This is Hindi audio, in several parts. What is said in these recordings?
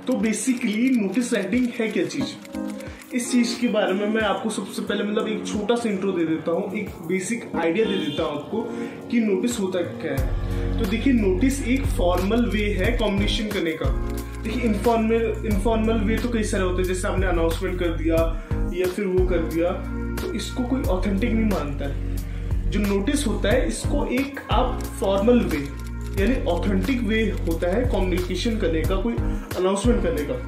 तो बेसिकली नोटिस राइटिंग है क्या चीज, इस चीज के बारे में मैं आपको सबसे पहले मतलब एक छोटा सा इंट्रो दे देता हूँ, एक बेसिक आइडिया दे देता हूँ आपको कि नोटिस होता क्या है। तो देखिए, नोटिस एक फॉर्मल वे है कम्युनिकेशन करने का। देखिए, इनफॉर्मल वे तो कई सारे होते हैं, जैसे आपने अनाउंसमेंट कर दिया या फिर वो कर दिया, तो इसको कोई ऑथेंटिक नहीं मानता है। जो नोटिस होता है इसको एक आप फॉर्मल वे यानी ऑथेंटिक वे होता है कम्युनिकेशन करने का, कोई अनाउंसमेंट करने का।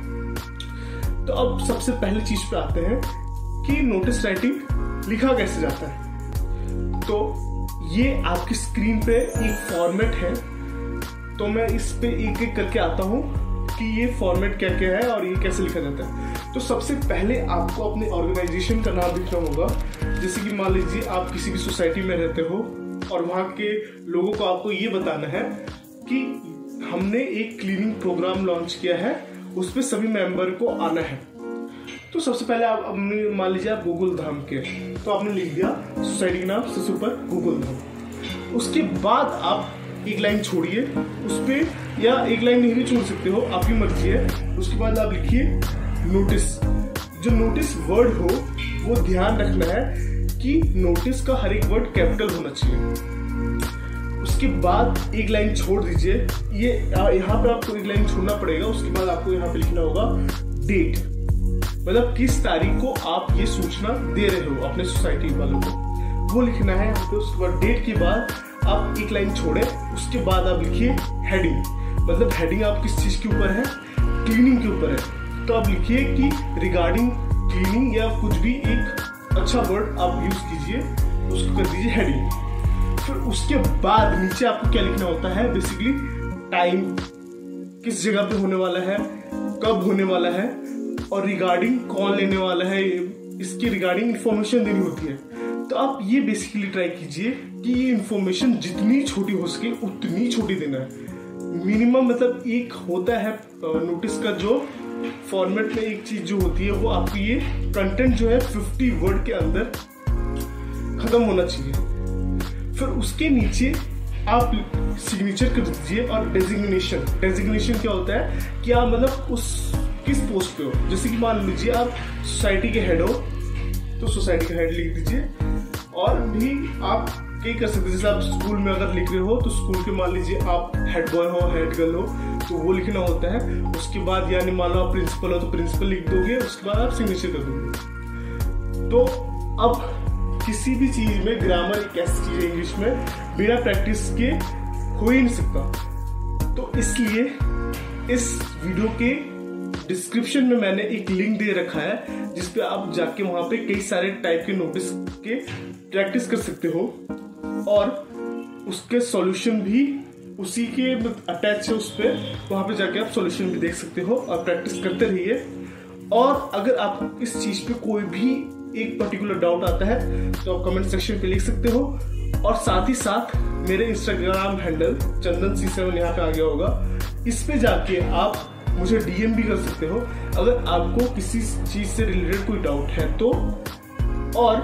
तो अब सबसे पहले चीज पे आते हैं कि नोटिस राइटिंग लिखा कैसे जाता है। तो ये आपकी स्क्रीन पे एक फॉर्मेट है, तो मैं इस पे एक एक करके आता हूँ कि ये फॉर्मेट क्या क्या है और ये कैसे लिखा जाता है। तो सबसे पहले आपको अपने ऑर्गेनाइजेशन का नाम लिखना होगा। जैसे कि मान लीजिए आप किसी भी सोसाइटी में रहते हो और वहाँ के लोगों को आपको ये बताना है कि हमने एक क्लीनिंग प्रोग्राम लॉन्च किया है, उस पर सभी मेंबर को आना है। तो सबसे पहले आप मान लीजिए आप गूगल धाम के, तो आपने लिख दिया सोसाइटी के नाम सबसे ऊपर गूगल धाम। उसके बाद आप एक लाइन छोड़िए उस पर, या एक लाइन नहीं भी छोड़ सकते हो, आपकी मर्जी है। उसके बाद आप लिखिए नोटिस। जो नोटिस वर्ड हो वो ध्यान रखना है कि नोटिस का हर एक वर्ड कैपिटल होना चाहिए। उसके बाद एक लाइन छोड़ दीजिए, ये यहाँ पे आपको एक लाइन छोड़ना पड़ेगा। उसके बाद आपको यहाँ पे लिखना होगा डेट, मतलब किस तारीख को आप ये सूचना दे रहे हो अपने सोसाइटी वालों को, वो लिखना है यहाँ पे। उसके बाद डेट के बाद आप एक लाइन छोड़े, उसके बाद आप लिखिए हेडिंग, मतलब हेडिंग आप किस चीज के ऊपर है, क्लीनिंग के ऊपर है। तो आप लिखिए कि रिगार्डिंग क्लीनिंग या कुछ भी एक अच्छा वर्ड आप यूज कीजिए, उसको कर दीजिए हेडिंग। फिर उसके बाद नीचे आपको क्या लिखना होता है, बेसिकली टाइम, किस जगह पे होने वाला है, कब होने वाला है, और रिगार्डिंग कौन लेने वाला है, इसकी रिगार्डिंग इंफॉर्मेशन देनी होती है। तो आप ये बेसिकली ट्राई कीजिए कि ये इंफॉर्मेशन जितनी छोटी हो सके उतनी छोटी देना है। मिनिमम मतलब एक होता है नोटिस का जो फॉर्मेट में एक चीज जो होती है वो आपकी ये कंटेंट जो है 50 वर्ड के अंदर खत्म होना चाहिए। फिर उसके नीचे आप सिग्नेचर कर दीजिए। और डेजिग्नेशन क्या होता है कि आप मतलब उस किस पोस्ट पे हो। जैसे कि मान लीजिए आप सोसाइटी के हेड हो तो सोसाइटी का हेड लिख दीजिए। और भी आप क्या कर सकते हैं, जैसे आप स्कूल में अगर लिख रहे हो तो स्कूल के मान लीजिए आप हेड बॉय हो, हेड गर्ल हो, तो वो लिखना होता है। उसके बाद यानी मान लो आप प्रिंसिपल हो तो प्रिंसिपल लिख दोगे, उसके बाद आप सिग्नेचर कर दोगे। तो अब किसी भी चीज में ग्रामर एक ऐसी चीज है इंग्लिश में बिना प्रैक्टिस के हो ही नहीं सकता। तो इसलिए इस वीडियो के डिस्क्रिप्शन में मैंने एक लिंक दे रखा है जिसपे आप जाके वहां पे कई सारे टाइप के नोटिस के प्रैक्टिस कर सकते हो, और उसके सॉल्यूशन भी उसी के अटैच है उस पे, वहां पे जाके आप सॉल्यूशन भी देख सकते हो और प्रैक्टिस करते रहिए। और अगर आप इस चीज पे कोई भी एक पर्टिकुलर डाउट आता है तो आप कमेंट सेक्शन पे लिख सकते हो। और साथ ही साथ मेरे इंस्टाग्राम हैंडल चंदन C7 यहाँ पे आ गया होगा, इस पे जाके आप मुझे DM भी कर सकते हो अगर आपको किसी चीज से रिलेटेड कोई डाउट है तो। और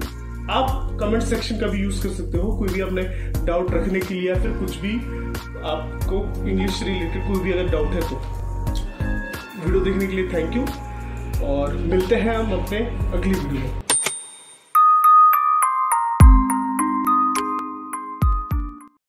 आप कमेंट सेक्शन का भी यूज कर सकते हो कोई भी अपने डाउट रखने के लिए, या फिर कुछ भी आपको इंग्लिश से रिलेटेड कोई भी अगर डाउट है तो। वीडियो देखने के लिए थैंक यू, और मिलते हैं हम अपने अगली वीडियो में।